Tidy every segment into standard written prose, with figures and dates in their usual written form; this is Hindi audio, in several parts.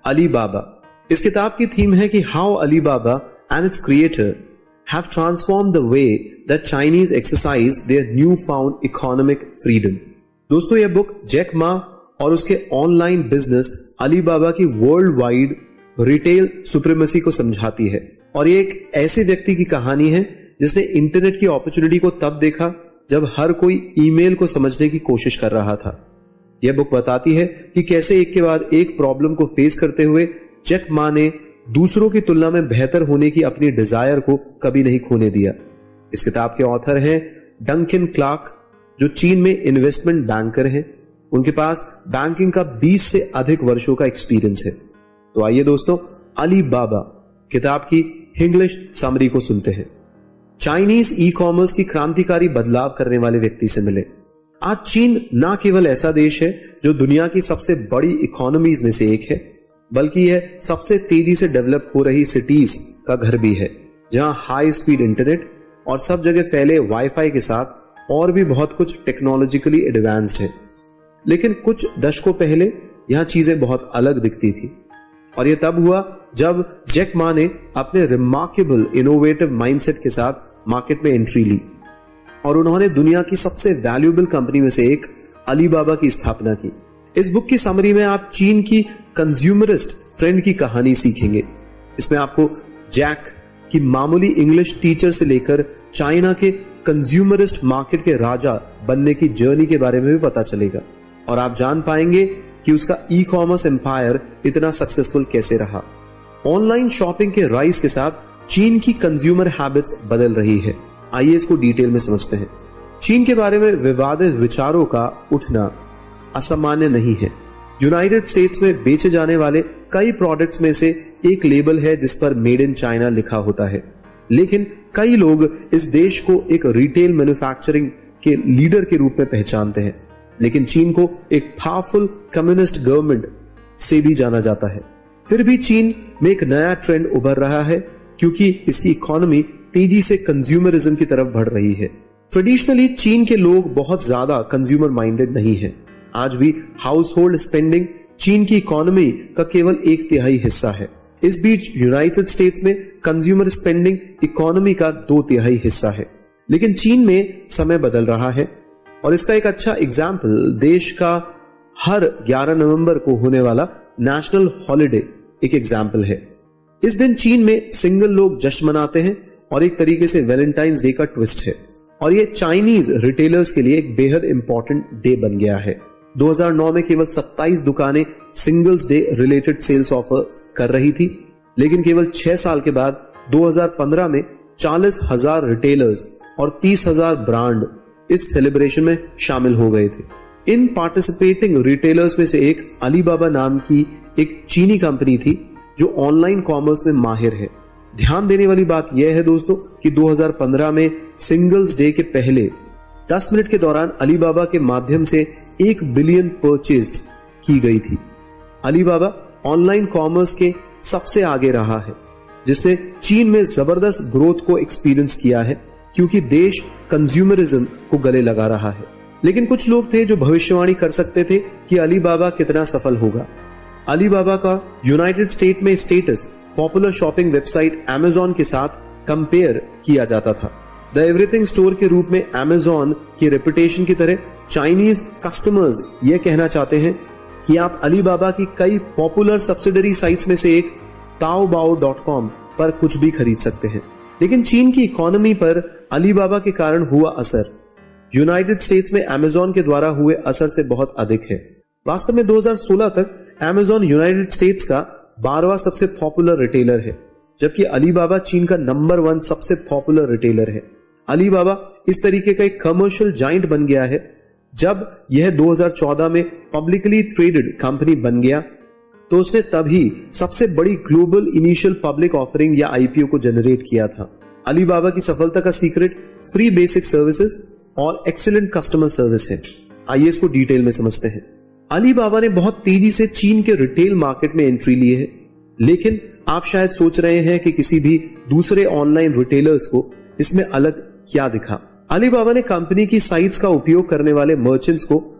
अलीबाबा। इस किताब की थीम है कि how Alibaba and its creator have transformed the way that Chinese exercise their new found economic freedom. दोस्तों, यह बुक जैक मा और उसके ऑनलाइन बिजनेस अलीबाबा की वर्ल्ड वाइड रिटेल सुप्रीमेसी को समझाती है। और ये एक ऐसे व्यक्ति की कहानी है जिसने इंटरनेट की अपॉर्चुनिटी को तब देखा जब हर कोई ईमेल को समझने की कोशिश कर रहा था। यह बुक बताती है कि कैसे एक के बाद एक प्रॉब्लम को फेस करते हुए जैक मा ने दूसरों की तुलना में बेहतर होने की अपनी डिजायर को कभी नहीं खोने दिया। इस किताब के ऑथर हैं डंकन क्लार्क, जो चीन में इन्वेस्टमेंट बैंकर हैं। उनके पास बैंकिंग का 20 से अधिक वर्षों का एक्सपीरियंस है। तो आइए दोस्तों, अलीबाबा किताब की इंग्लिश समरी को सुनते हैं। चाइनीज ई कॉमर्स की क्रांतिकारी बदलाव करने वाले व्यक्ति से मिले। आज चीन ना केवल ऐसा देश है जो दुनिया की सबसे बड़ी इकोनॉमीज में से एक है, बल्कि यह सबसे तेजी से डेवलप हो रही सिटीज का घर भी है, जहां हाई स्पीड इंटरनेट और सब जगह फैले वाईफाई के साथ और भी बहुत कुछ टेक्नोलॉजिकली एडवांस्ड है। लेकिन कुछ दशकों पहले यहां चीजें बहुत अलग दिखती थी, और यह तब हुआ जब जैक मा ने अपने रिमार्केबल इनोवेटिव माइंडसेट के साथ मार्केट में एंट्री ली और उन्होंने दुनिया की सबसे वैल्यूएबल कंपनी में से एक अलीबाबा की स्थापना की। इस बुक की समरी में आप चीन की कंज्यूमरिस्ट ट्रेंड की कहानी सीखेंगे। इसमें आपको जैक की मामूली इंग्लिश टीचर से लेकर चाइना के कंज्यूमरिस्ट मार्केट के राजा बनने की जर्नी के बारे में भी पता चलेगा, और आप जान पाएंगे कि उसका ई कॉमर्स एम्पायर इतना सक्सेसफुल कैसे रहा। ऑनलाइन शॉपिंग के राइज के साथ चीन की कंज्यूमर हैबिट्स बदल रही है। आइए इसको डिटेल में समझते हैं। चीन के बारे में विवादित विचारों का उठना असामान्य नहीं है। यूनाइटेड स्टेट्स में बेचे जाने वाले कई प्रोडक्ट्स में से एक लेबल है जिस पर मेड इन चाइना लिखा होता है, लेकिन कई लोग इस देश को एक रिटेल मैन्युफैक्चरिंग के लीडर के रूप में पहचानते हैं। लेकिन चीन को एक पावरफुल कम्युनिस्ट गवर्नमेंट से भी जाना जाता है। फिर भी चीन में एक नया ट्रेंड उभर रहा है, क्योंकि इसकी इकोनॉमी तेजी से कंज्यूमरिज्म की तरफ बढ़ रही है। ट्रेडिशनली चीन के लोग बहुत ज्यादा कंज्यूमर माइंडेड नहीं है। आज भी हाउस होल्ड स्पेंडिंग चीन की इकोनॉमी का केवल 1/3 हिस्सा है। इस बीच यूनाइटेड स्टेट्स में कंज्यूमर स्पेंडिंग इकोनॉमी का 2/3 हिस्सा है। लेकिन चीन में समय बदल रहा है, और इसका एक अच्छा एग्जाम्पल देश का हर 11 नवंबर को होने वाला नेशनल हॉलिडे एक एग्जाम्पल है। इस दिन चीन में सिंगल लोग जश्न मनाते हैं और एक तरीके से वैलेंटाइंस डे का ट्विस्ट है, और ये चाइनीज रिटेलर्स के लिए एक बेहद इंपॉर्टेंट डे बन गया है। 2009 में केवल 27 दुकानें Singles Day related sales offers कर रही थी, लेकिन केवल 6 साल के बाद 2015 में 40,000 रिटेलर्स और 30,000 ब्रांड इस सेलिब्रेशन में शामिल हो गए थे। इन पार्टिसिपेटिंग रिटेलर्स में से एक अलीबाबा नाम की एक चीनी कंपनी थी जो ऑनलाइन कॉमर्स में माहिर है। ध्यान देने वाली बात यह है दोस्तों कि 2015 में सिंगल्स डे के पहले 10 मिनट के दौरान अलीबाबा के माध्यम से 1 बिलियन परचेज्ड की गई थी। अलीबाबा ऑनलाइन कॉमर्स के सबसे आगे रहा है, जिसने चीन में जबरदस्त ग्रोथ को एक्सपीरियंस किया है, क्योंकि देश कंज्यूमरिज्म को गले लगा रहा है। लेकिन कुछ लोग थे जो भविष्यवाणी कर सकते थे कि अलीबाबा कितना सफल होगा। अलीबाबा का यूनाइटेड स्टेट में status popular shopping website Amazon के साथ कंपेयर किया जाता था। द एवरीथिंग स्टोर के रूप में अमेज़न की रेपुटेशन की तरह चाइनीज कस्टमर्स यह कहना चाहते हैं कि आप अलीबाबा की कई पॉपुलर सब्सिडरी साइट्स में से एक taobao.com पर कुछ भी खरीद सकते हैं। लेकिन चीन की इकोनॉमी पर अलीबाबा के कारण हुआ असर यूनाइटेड स्टेट्स में अमेज़न के द्वारा हुए असर से बहुत अधिक है। वास्तव में 2016 तक अमेज़न यूनाइटेड स्टेट्स का 12वां सबसे पॉपुलर रिटेलर है, जबकि अलीबाबा चीन का नंबर 1 सबसे पॉपुलर रिटेलर है। अलीबाबा इस तरीके का एक कमर्शियल जाइंट बन गया है। जब यह 2014 में पब्लिकली ट्रेडेड कंपनी बन गया, तो उसने तभी सबसे बड़ी ग्लोबल इनिशियल पब्लिक ऑफरिंग या आईपीओ को जनरेट किया था। अलीबाबा की सफलता का सीक्रेट फ्री बेसिक सर्विसेज और एक्सीलेंट कस्टमर सर्विस है। आइए इसको डिटेल में समझते हैं। अलीबाबा ने बहुत तेजी से चीन के रिटेल मार्केट में एंट्री ली है, लेकिन आप शायद सोच रहे हैं कि किसी भी दूसरे ऑनलाइन रिटेलर्स को इसमें अलग क्या दिखा। अलीबाबा ने कंपनी की साइट्स का उपयोग करने वाले मर्चेंट्स को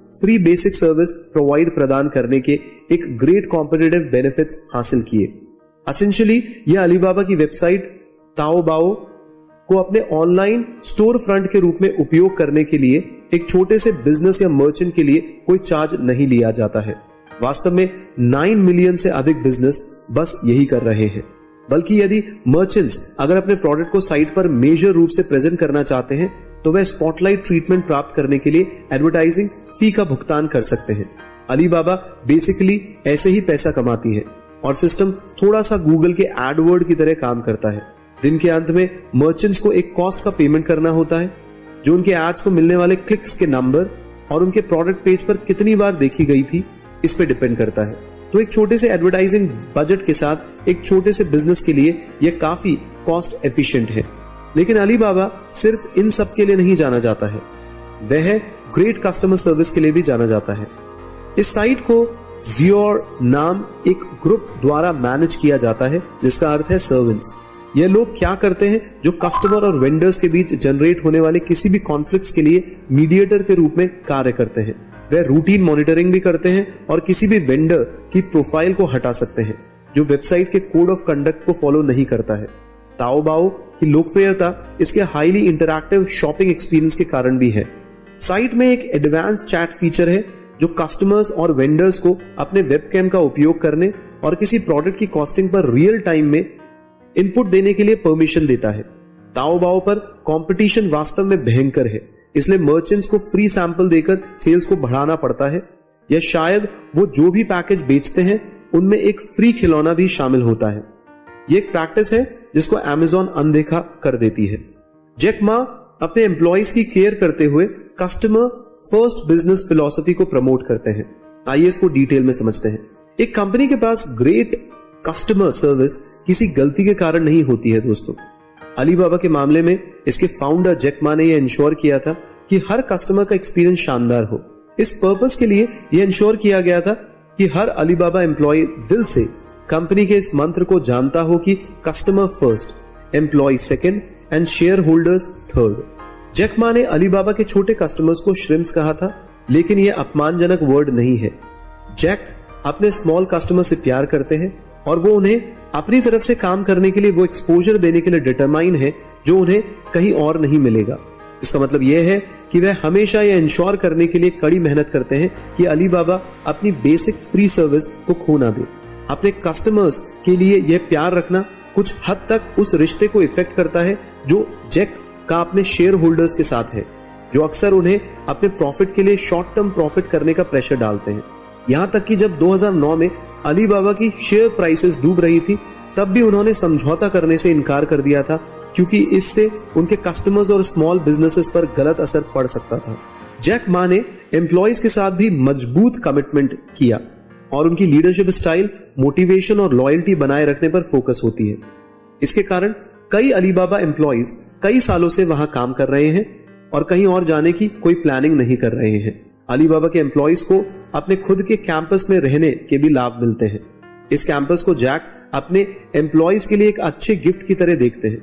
फ्री बेसिक सर्विस प्रदान करने के एक ग्रेट कॉम्पिटिटिव बेनिफिट्स हासिल किए। एसेंशियली यह अलीबाबा की वेबसाइट ताओबाओ को अपने ऑनलाइन स्टोर फ्रंट के रूप में उपयोग करने के लिए एक छोटे से बिजनेस या मर्चेंट के लिए कोई चार्ज नहीं लिया जाता है। वास्तव में 9 मिलियन से अधिक बिजनेस बस यही कर रहे हैं। बल्कि यदि मर्चेंट्स अगर अपने प्रोडक्ट को साइट पर मेजर रूप से प्रेजेंट करना चाहते हैं तो वह स्पॉटलाइट ट्रीटमेंट प्राप्त करने के लिए एडवर्टाइजिंग फी का भुगतान कर सकते हैं। अलीबाबा बेसिकली ऐसे ही पैसा कमाती है और सिस्टम थोड़ा सा गूगल के एडवर्ड की तरह काम करता है। दिन के अंत में मर्चेंट्स को एक कॉस्ट का पेमेंट करना होता है जो उनके एड्स को मिलने वाले क्लिक्स के नंबर और उनके प्रोडक्ट पेज पर कितनी बार देखी गई थी इस पे डिपेंड करता है। तो एक छोटे से एडवर्टाइजिंग बजट के साथ एक छोटे से बिजनेस के लिए यह काफी कॉस्ट एफिशिएंट है। लेकिन अलीबाबा सिर्फ इन सब के लिए नहीं जाना जाता है, वह ग्रेट कस्टमर सर्विस के लिए भी जाना जाता है। इस साइट को जियोर नाम एक ग्रुप द्वारा मैनेज किया जाता है जिसका अर्थ है सर्वेंट्स। यह लोग क्या करते हैं? जो कस्टमर और वेंडर्स के बीच जनरेट होने वाले किसी भी कॉन्फ्लिक्ट्स के लिए मीडिएटर के रूप में कार्य करते हैं। वह रूटीन मॉनिटरिंग भी करते हैं और किसी भी वेंडर की प्रोफाइल को हटा सकते हैं जो वेबसाइट के कोड ऑफ कंडक्ट को फॉलो नहीं करता है। ताओबाओ की लोकप्रियता इसके हाईली इंटरैक्टिव शॉपिंग एक्सपीरियंस के कारण भी है। साइट में एक एडवांस चैट फीचर है जो कस्टमर्स और वेंडर्स को अपने वेबकैम का उपयोग करने और किसी प्रोडक्ट की कॉस्टिंग पर रियल टाइम में इनपुट देने के लिए परमिशन देता है। ताओबाओ पर कंपटीशन वास्तव में भयंकर है, इसलिए मर्चेंट्स को फ्री सैंपल देकर सेल्स को बढ़ाना पड़ता है या शायद वो जो भी पैकेज बेचते हैं उनमें एक फ्री खिलौना भी शामिल होता है। ये एक प्रैक्टिस है जिसको अमेज़न अनदेखा कर देती है। जैक मा अपने एम्प्लॉइज की केयर करते हुए कस्टमर फर्स्ट बिजनेस फिलॉसफी को प्रमोट करते हैं। आइए इसको डिटेल में समझते हैं। एक कंपनी के पास ग्रेट कस्टमर सर्विस किसी गलती के कारण नहीं होती है दोस्तों। अलीबाबा के मामले में इसके फाउंडर जैक मा ने यह इंश्योर किया था कि हर कस्टमर का एक्सपीरियंस शानदार हो। इस पर्पस के लिए यह इंश्योर किया गया था कि हर अलीबाबा एम्प्लॉय दिल से कंपनी के इस मंत्र को जानता हो कि customer first, employ second and shareholders third. Jack Ma ने अलीबाबा के छोटे कस्टमर्स को श्रिम्प्स कहा था, लेकिन यह अपमानजनक वर्ड नहीं है। जैक अपने स्मॉल कस्टमर से प्यार करते हैं और वो उन्हें अपनी तरफ से काम करने के लिए वो एक्सपोजर देने के लिए डिटरमाइन है जो उन्हें कहीं और नहीं मिलेगा। इसका मतलब यह है कि वह हमेशा यह इंश्योर करने के लिए कड़ी मेहनत करते हैं कि अलीबाबा अपनी बेसिक फ्री सर्विस को खो ना दे। अपने कस्टमर्स के लिए यह प्यार रखना कुछ हद तक उस रिश्ते को इफेक्ट करता है जो जैक का अपने शेयर होल्डर्स के साथ है, जो अक्सर उन्हें अपने प्रॉफिट के लिए शॉर्ट टर्म प्रॉफिट करने का प्रेशर डालते हैं। यहां तक कि जब 2009 में अलीबाबा की शेयर प्राइसेस डूब रही थी तब भी उन्होंने समझौता करने से इनकार कर दिया था क्योंकि इससे उनके कस्टमर्स और स्मॉल बिजनेसेस पर गलत असर पड़ सकता था। जैक मा ने एम्प्लॉइज के साथ भी मजबूत कमिटमेंट किया और उनकी लीडरशिप स्टाइल मोटिवेशन और लॉयल्टी बनाए रखने पर फोकस होती है। इसके कारण कई अलीबाबा एम्प्लॉइज कई सालों से वहां काम कर रहे हैं और कहीं और जाने की कोई प्लानिंग नहीं कर रहे हैं। अलीबाबा के एम्प्लॉइज को अपने खुद के कैंपस में रहने के भी लाभ मिलते हैं। इस कैंपस को जैक अपने एम्प्लॉइज के लिए एक अच्छे गिफ्ट की तरह देखते हैं।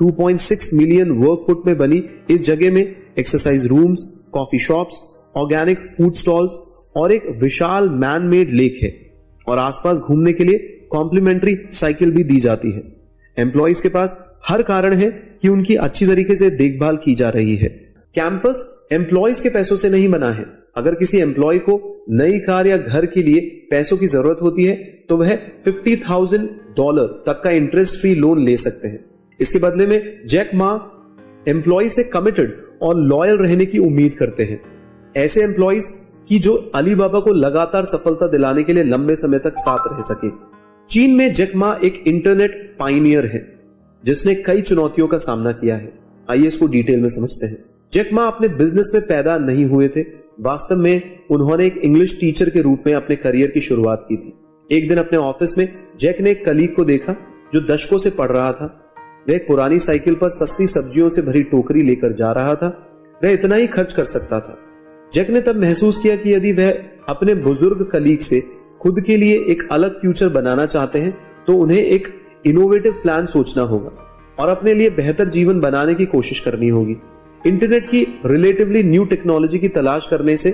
2.6 मिलियन वर्क फुट में बनी इस जगह में exercise rooms, coffee shops, organic food stalls और एक विशाल मैन मेड लेक है और आसपास घूमने के लिए कॉम्प्लीमेंट्री साइकिल भी दी जाती है। एम्प्लॉइज के पास हर कारण है कि उनकी अच्छी तरीके से देखभाल की जा रही है। कैंपस एम्प्लॉइज के पैसों से नहीं बना है। अगर किसी एम्प्लॉय को नई कार या घर के लिए पैसों की जरूरत होती है तो वह $50,000 तक का इंटरेस्ट फ्री लोन ले सकते हैं। इसके बदले में जैक मा एम्प्लॉय से कमिटेड और लॉयल रहने की उम्मीद करते हैं। ऐसे एम्प्लॉइज की जो अलीबाबा को लगातार सफलता दिलाने के लिए लंबे समय तक साथ रह सके। चीन में जैक मा एक इंटरनेट पायनियर है जिसने कई चुनौतियों का सामना किया है। आइए इसको डिटेल में समझते हैं। जैक मा अपने बिजनेस में पैदा नहीं हुए थे। वास्तव में उन्होंने एक इंग्लिश टीचर के रूप में अपने करियर की शुरुआत की थी। एक दिन अपने ऑफिस में जैक ने एक कलीग को देखा जो दशकों से पढ़ रहा था। वह एक पुरानी साइकिल पर सस्ती सब्जियों से भरी टोकरी लेकर जा रहा था। वह इतना ही खर्च कर सकता था। जैक ने तब महसूस किया कि यदि वह अपने बुजुर्ग कलीग से खुद के लिए एक अलग फ्यूचर बनाना चाहते हैं तो उन्हें एक इनोवेटिव प्लान सोचना होगा और अपने लिए बेहतर जीवन बनाने की कोशिश करनी होगी। इंटरनेट की रिलेटिवली न्यू टेक्नोलॉजी की तलाश करने से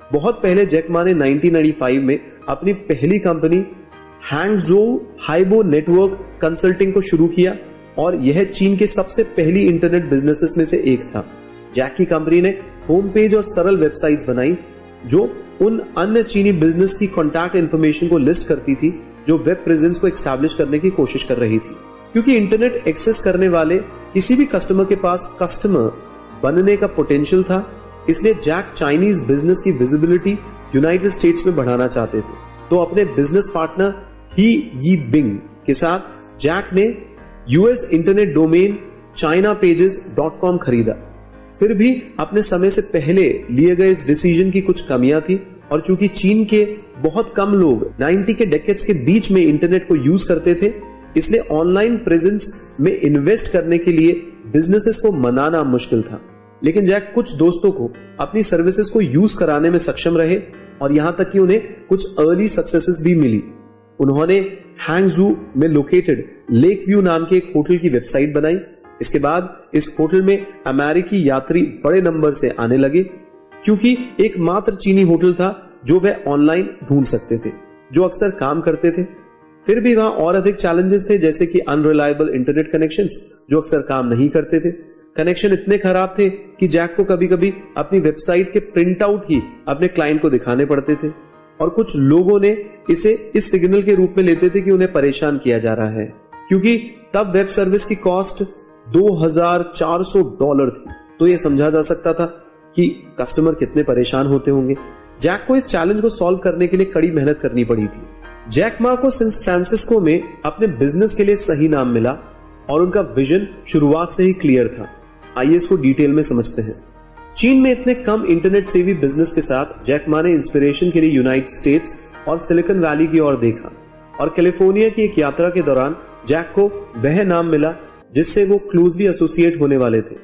बहुत पहले जैक मा ने 1995 में अपनी पहली company Hangzhou Haibo network consulting को शुरू किया और यह चीन के सबसे पहली इंटरनेट बिजनेसेस में से एक था। जैक की कंपनी ने होम पेज और सरल वेबसाइट्स बनाई जो उन अन्य चीनी बिजनेस की कॉन्टैक्ट इंफॉर्मेशन को लिस्ट करती थी जो वेब प्रेजेंस को एस्टैब्लिश करने की कोशिश कर रही थी। क्योंकि इंटरनेट एक्सेस करने वाले किसी भी कस्टमर के पास कस्टमर बनने का पोटेंशियल था, इसलिए जैक चाइनीज बिजनेस की विजिबिलिटी यूनाइटेड स्टेट्स में बढ़ाना चाहते थे। तो अपने बिजनेस पार्टनर ही यी बिंग के साथ जैक ने यूएस इंटरनेट डोमेन chinapages.com खरीदा। फिर भी अपने समय से पहले लिए गए इस डिसीजन की कुछ कमियां थी और चूंकि चीन के बहुत कम लोग 90 के डेकेड्स के बीच में इंटरनेट को यूज करते थे, इसलिए ऑनलाइन प्रेजेंस में इन्वेस्ट करने के लिए बिजनेसेस को मनाना मुश्किल था। लेकिन जैक कुछ दोस्तों को अपनी सर्विसेज को यूज कराने में सक्षम रहे और यहां तक कि उन्हें कुछ अर्ली सक्सेसेस भी मिली। उन्होंने हैंगझोउ में लोकेटेड लेक व्यू नाम के एक होटल की वेबसाइट बनाई। इसके बाद इस होटल में अमेरिकी यात्री बड़े नंबर से आने लगे क्योंकि एकमात्र चीनी होटल था जो वे ऑनलाइन ढूंढ सकते थे, जो अक्सर काम करते थे। फिर भी वहां और अधिक चैलेंजेस थे, जैसे कि अनरिलायबल इंटरनेट कनेक्शंस जो अक्सर काम नहीं करते थे। कनेक्शन इतने खराब थे कि जैक को कभी कभी अपनी वेबसाइट के प्रिंट आउट ही अपने क्लाइंट को दिखाने पड़ते थे और कुछ लोगों ने इसे इस सिग्नल के रूप में लेते थे कि उन्हें परेशान किया जा रहा है, क्योंकि तब वेब सर्विस की कॉस्ट $2,400 थी। तो यह समझा जा सकता था कि कस्टमर कितने परेशान होते होंगे। जैक को इस चैलेंज को सॉल्व करने के लिए कड़ी मेहनत करनी पड़ी थी। जैक मा को सैन फ्रांसिस्को में अपने बिजनेस के लिए सही नाम मिला और उनका विजन शुरुआत से ही क्लियर था। आइए इसको डिटेल में समझते हैं। चीन में इतने कम इंटरनेट सेवी बिजनेस के साथ जैक मा ने इंस्पिरेशन के लिए यूनाइटेड स्टेट्स और सिलिकॉन वैली की ओर देखा और कैलिफोर्निया की एक यात्रा के दौरान जैक को वह नाम मिला जिससे वो क्लोजली एसोसिएट होने वाले थे।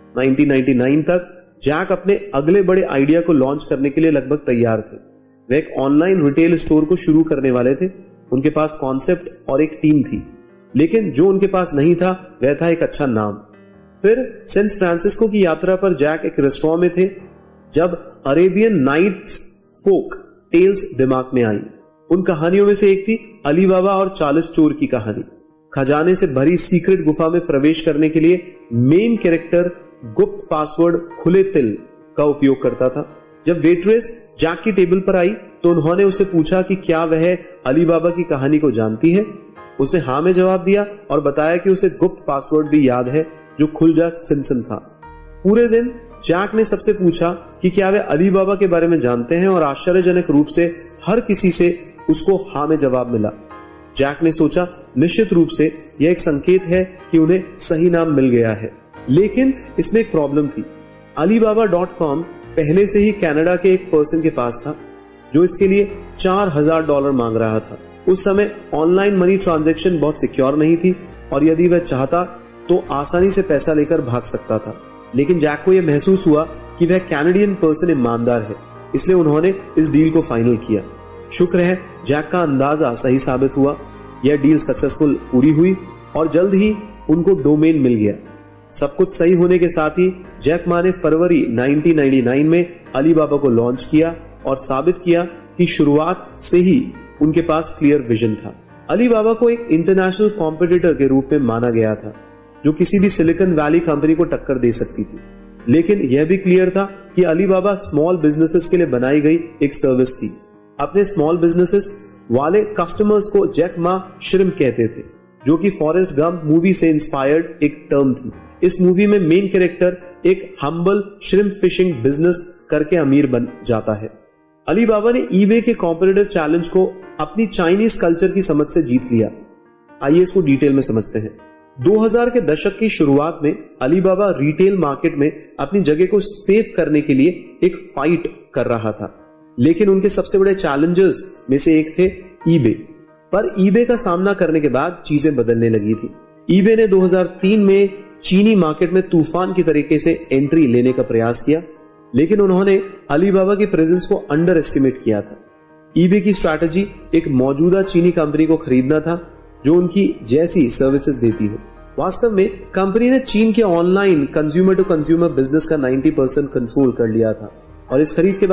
1999 तक जैक अपने अगले बड़े आइडिया को लॉन्च करने के लिए लगभग तैयार थे। वे एक ऑनलाइन रिटेल स्टोर को शुरू करने वाले थे। उनके पास कॉन्सेप्ट और एक टीम थी, लेकिन जो उनके पास नहीं था वह था एक अच्छा नाम। फिर सैन फ्रांसिस्को की यात्रा पर जैक एक रेस्टोरेंट में थे जब अरेबियन नाइट्स फोक टेल्स दिमाग में आई। उन कहानियों में से एक थी अली बाबा और 40 चोर की कहानी। खजाने से भरी सीक्रेट गुफा में प्रवेश करने के लिए मेन कैरेक्टर गुप्त पासवर्ड खुले तिल का उपयोग करता था। जब वेट्रेस जैक की टेबल पर आई तो उन्होंने उससे पूछा कि क्या वह अली बाबा की कहानी को जानती है। उसने हाँ में जवाब दिया और बताया कि उसे गुप्त पासवर्ड भी याद है जो खुलजा सिम्पसन था। पूरे दिन जैक ने सबसे पूछा कि क्या वे अली बाबा के बारे में जानते हैं और आश्चर्यजनक रूप से हर किसी से उसको हाँ में जवाब मिला। जैक ने सोचा निश्चित रूप से यह एक संकेत है कि उन्हें सही नाम मिल गया है। लेकिन इसमें एक प्रॉब्लम थी। Alibaba.com पहले से ही कनाडा के एक पर्सन के पास था जो इसके लिए $4,000 मांग रहा था। उस समय ऑनलाइन मनी ट्रांजैक्शन बहुत सिक्योर नहीं थी और यदि वह चाहता तो आसानी से पैसा लेकर भाग सकता था। लेकिन जैक को यह महसूस हुआ कि वह कैनेडियन पर्सन ईमानदार है, इसलिए उन्होंने इस डील को फाइनल किया। शुक्र है जैक का अंदाजा सही साबित हुआ। यह डील सक्सेसफुल पूरी हुई और जल्द ही उनको डोमेन मिल गया। सब कुछ सही होने के साथ ही जैक मा ने फरवरी 1999 में अलीबाबा को लॉन्च किया और साबित किया कि शुरुआत से ही उनके पास क्लियर विजन था। अलीबाबा को एक इंटरनेशनल कॉम्पिटिटर के रूप में माना गया था जो किसी भी सिलिकॉन वैली कंपनी को टक्कर दे सकती थी। लेकिन यह भी क्लियर था कि अलीबाबा स्मॉल बिजनेसेस के लिए बनाई गई एक सर्विस थी। अपने स्मॉल बिजनेसेस वाले कस्टमर्स को जैक मा श्रिम्प कहते थे, जो कि फॉरेस्ट गंप मूवी से इंस्पायर्ड एक टर्म थी। इस मूवी में मेन कैरेक्टर एक हम्बल श्रिम्प फिशिंग बिजनेस करके अमीर बन जाता है। अलीबाबा ने ईबे के कॉम्पिटिटिव चैलेंज को अपनी चाइनीज कल्चर की समझ से जीत लिया। आइए इसको डिटेल में समझते हैं। 2000 के दशक की शुरुआत में अलीबाबा रिटेल मार्केट में अपनी जगह को सेफ करने के लिए एक फाइट कर रहा था, लेकिन उनके सबसे बड़े चैलेंजर्स में से एक थे ईबे। पर ईबे का सामना करने के बाद चीजें बदलने लगी थी। ईबे ने 2003 में चीनी मार्केट में तूफान की तरीके से एंट्री लेने का प्रयास किया, लेकिन उन्होंने अलीबाबा की प्रेजेंस को अंडर एस्टिमेट किया था। ईबे की स्ट्रैटेजी एक मौजूदा चीनी कंपनी को खरीदना था जो उनकी जैसी सर्विसेज देती हो। वास्तव में कंपनी ने चीन के online consumer to consumer business का 90% कंट्रोल कर लिया था और इस खरीद के बाद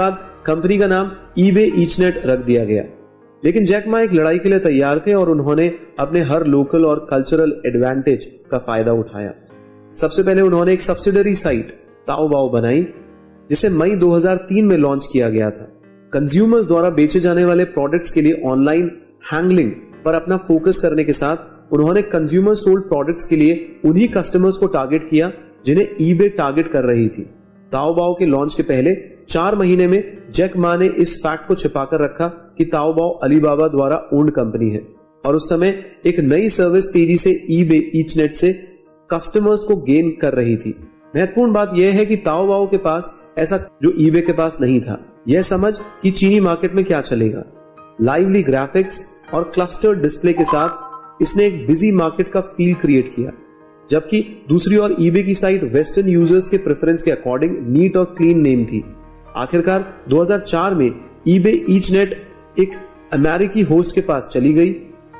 कंपनी का नाम ईबे ईचनेट रख दिया गया। लेकिन जैक मा एक लड़ाई के लिए तैयार थे और उन्होंने अपने हर लोकल और कल्चरल एडवांटेज का फायदा उठाया। सबसे पहले उन्होंने एक सब्सिडरी साइट ताओबाओ बनाई, जिसे मई 2003 में लॉन्च किया गया था। कंज्यूमर्स द्वारा बेचे जाने वाले प्रोडक्ट्स के लिए ऑनलाइन हैंडलिंग पर अपना फोकस करने के साथ उन्होंने कंज्यूमर सोल्ड प्रोडक्ट्स के लिए उन्हीं कस्टमर्स को टारगेट किया जिन्हें ईबे टारगेट कर रही थी। ताओबाओ के लॉन्च के पहले 4 महीने में जैक मा ने इस फैक्ट को छिपाकर रखा कि ताओबाओ अलीबाबा द्वारा ओन्ड कंपनी है और उस समय एक नई सर्विस तेजी से ईबे ईचनेट से कस्टमर्स को गेन कर रही थी। महत्वपूर्ण बात यह है कि ताओबाओ के पास ऐसा जो ईबे के पास नहीं था, यह समझ कि चीनी मार्केट में क्या चलेगा। लाइवली ग्राफिक्स और क्लस्टर्ड डिस्प्ले के साथ इसने एक बिजी मार्केट का फील क्रिएट किया, जबकि दूसरी ओर ईबे की साइट वेस्टर्न यूजर्स के प्रेफरेंस के अकॉर्डिंग नीट और क्लीन नेम थी। आखिरकार 2004 में ईबे ईचनेट एक अमेरिकी होस्ट के पास चली गई,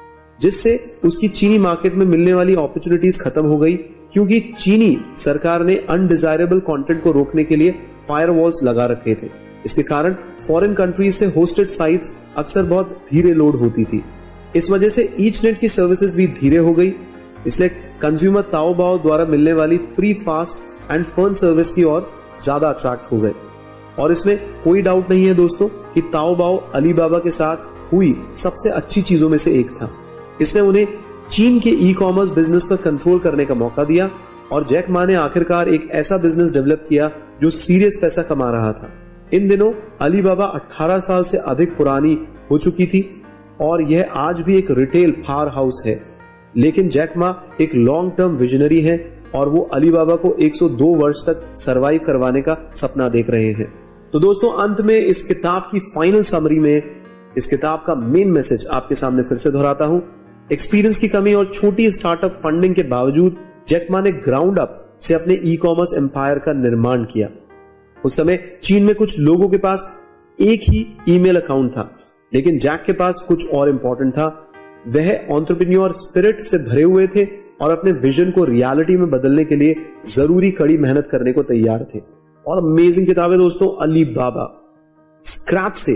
जिससे उसकी चीनी मार्केट में मिलने वाली अपॉर्चुनिटीज खत्म हो गई, क्योंकि चीनी सरकार ने अनडिजायरेबल कंटेंट को रोकने के लिए फायरवॉल्स लगा रखे थे। इसके कारण फॉरेन कंट्रीज से होस्टेड साइट्स अक्सर बहुत धीरे लोड होती थी। इस वजह से ईचनेट की सर्विसेज भी धीरे हो गई, इसलिए कंज्यूमर ताओबाओ द्वारा मिलने वाली free, fast and fun service की ओर ज्यादा अट्रैक्ट हो गए। और इसमें कोई डाउट नहीं है दोस्तों कि ताओबाओ अलीबाबा के साथ हुई सबसे अच्छी चीजों में से एक था। इसने उन्हें चीन के ई कॉमर्स बिजनेस पर कंट्रोल करने का मौका दिया और जैक मा ने आखिरकार एक ऐसा बिजनेस डेवलप किया जो सीरियस पैसा कमा रहा था। इन दिनों अलीबाबा 18 साल से अधिक पुरानी हो चुकी थी और यह आज भी एक रिटेल पावर हाउस है, लेकिन जैक मा एक लॉन्ग टर्म विजनरी है और वो अलीबाबा को 102 वर्ष तक सरवाइव करवाने का सपना देख रहे हैं। तो दोस्तों, अंत में इस किताब की फाइनल समरी में इस किताब का मेन मैसेज आपके सामने फिर से दोहराता हूं। एक्सपीरियंस की कमी और छोटी स्टार्टअप फंडिंग के बावजूद जैक मा ने ग्राउंड अप से अपने ई कॉमर्स एम्पायर का निर्माण किया। उस समय चीन में कुछ लोगों के पास एक ही ईमेल अकाउंट था, लेकिन जैक के पास कुछ और इंपॉर्टेंट था। वह एंटरप्रेन्योर स्पिरिट से भरे हुए थे और अपने विजन को रियलिटी में बदलने के लिए जरूरी कड़ी मेहनत करने को तैयार थे। और अमेजिंग किताब है दोस्तों अलीबाबा। स्क्रैच से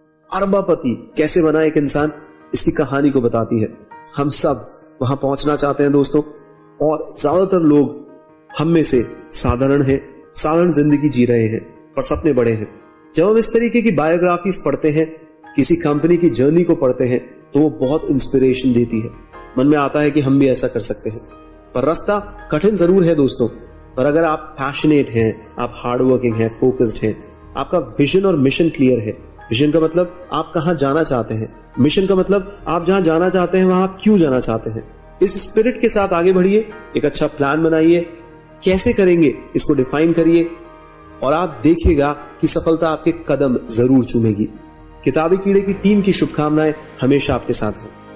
अरबपति कैसे बना एक इंसान, इसकी कहानी को बताती है। हम सब वहां पहुंचना चाहते हैं दोस्तों, और ज्यादातर लोग हम में से साधारण हैं, साधारण जिंदगी जी रहे हैं और सपने बड़े हैं। जब हम इस तरीके की बायोग्राफीज पढ़ते हैं, किसी कंपनी की जर्नी को पढ़ते हैं, तो वो बहुत इंस्पिरेशन देती है। मन में आता है कि हम भी ऐसा कर सकते हैं। पर रास्ता कठिन जरूर है दोस्तों, पर अगर आप पैशनेट हैं, आप हार्डवर्किंग हैं, फोकस्ड हैं, आपका विजन और मिशन क्लियर है। विजन का मतलब आप कहां जाना चाहते हैं, मिशन का मतलब आप जहां जाना चाहते हैं वहां आप क्यों जाना चाहते हैं। इस स्पिरिट के साथ आगे बढ़िए, एक अच्छा प्लान बनाइए, कैसे करेंगे इसको डिफाइन करिए और आप देखिएगा कि सफलता आपके कदम जरूर चूमेगी। किताबी कीड़े की टीम की शुभकामनाएं हमेशा आपके साथ हैं।